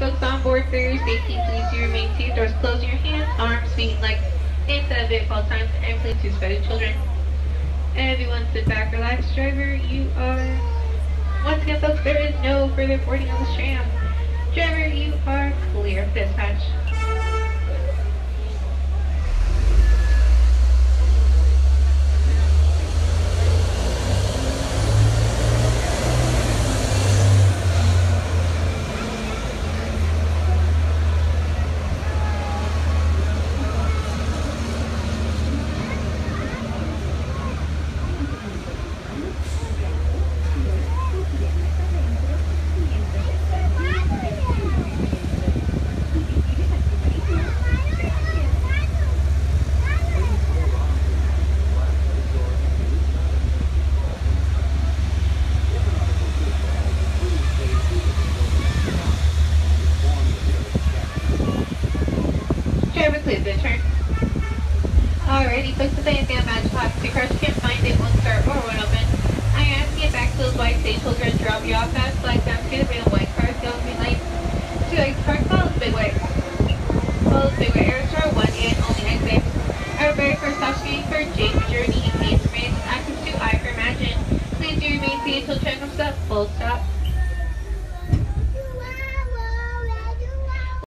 folks on board for your safety, please do remain seated. Doors closed in your hands, arms, feet, legs, instead of it at all times, and please do spare the children. Everyone sit back, relax. Driver, you are... Once again, folks, there is no further boarding on the Tram. Driver, you are clear. Dispatch. Driver, please return. Alrighty, folks, if anything on Magic Box, your cars can't find it, won't start or won't open. I ask you to get back to those white stage children, drop you off fast, flag down to the real white cars, go green light. 2 exit park, follow the big way. Follow the big way, Aerostar 1 and only exit. Our very first stop screen for J for Journey, A for Maze, access to I for Imagine. Please do remain seated until train comes up, full stop.